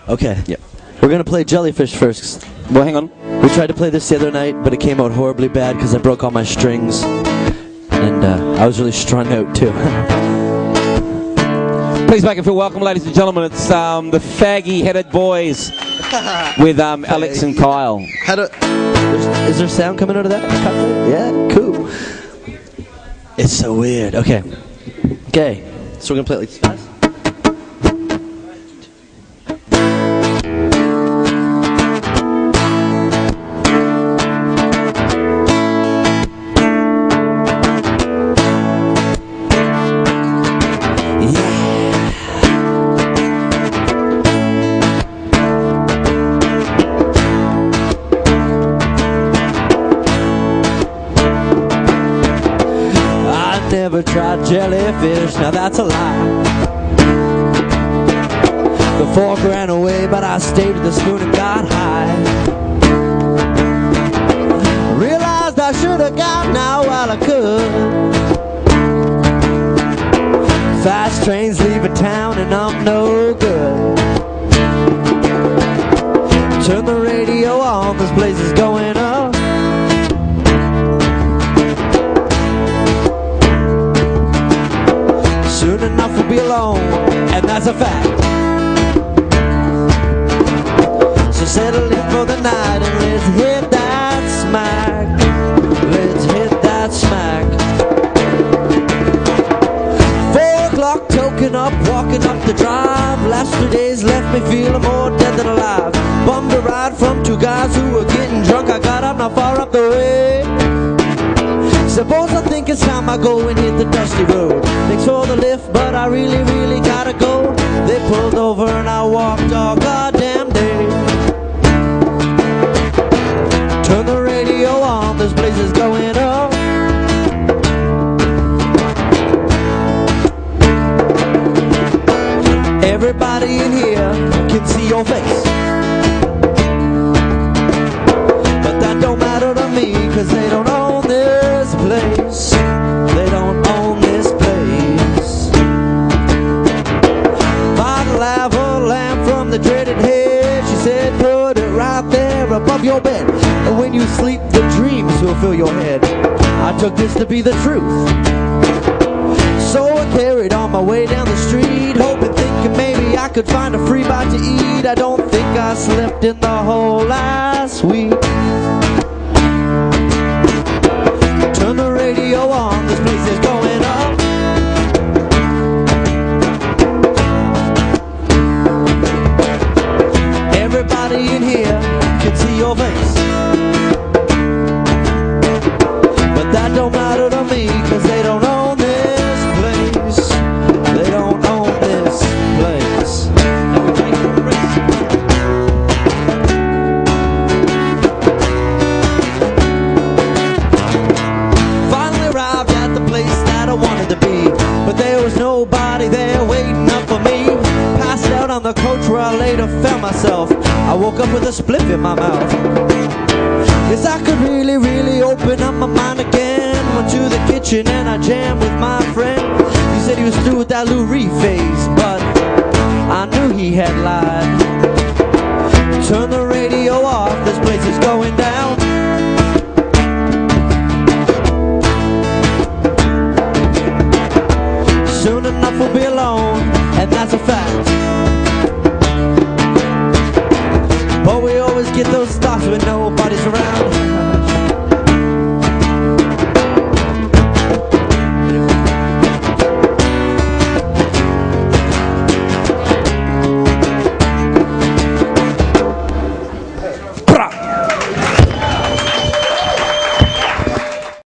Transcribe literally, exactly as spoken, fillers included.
Okay. Yeah. We're gonna play Jellyfish first. Well, hang on. We tried to play this the other night, but it came out horribly bad because I broke all my strings. And uh, I was really strung out, too. Please make it feel welcome, ladies and gentlemen. It's um, the Faggy-Headed Boys with um, Alex and Kyle. How do, is there sound coming out of that? Yeah, cool. It's so weird. Okay. Okay. So we're going to play it like this fast. Never tried jellyfish, now that's a lie. The fork ran away, but I stayed with the spoon and got high. Realized I should have gotten out while I could. Fast trains leaving town and I'm no good. Turn the radio on, this place is going up. Soon enough we'll be alone, and that's a fact. So settle in for the night and let's hit that smack. Let's hit that smack. Four o'clock, token up, walking up the drive. Last two days left me feeling more dead than alive. Bummed a ride from two guys who were getting drunk. I got up not far up the way. Suppose I think it's time I go and hit the dusty road. Thanks for the lift, but I really, really gotta go. They pulled over and I walked all goddamn day. Turn the radio on, this place is going up. Everybody in here can see your face, but that don't matter to me, cause they don't own this place. They don't own this place. Bottle of a lamp from the dreaded head. She said put it right there above your bed, and when you sleep the dreams will fill your head. I took this to be the truth, so I carried on my way down the street, hoping, thinking maybe I could find a free bite to eat. I don't think I slept in the whole last week. Turn the radio on, this place is going up. Everybody in here can see your face, but that don't matter to me, cause they don't own this place. They don't own this place. Finally arrived at the place that I wanted to be, but there was nobody there waiting up for me. Passed out on the coach where I later found myself. I woke up with a spliff in my mouth. Guess I could really, really open up my mind again. Went to the kitchen and I jammed with my friend. He said he was through with that Lou Reed phase, but I knew he had lied. Turn the radio off, this place is going down.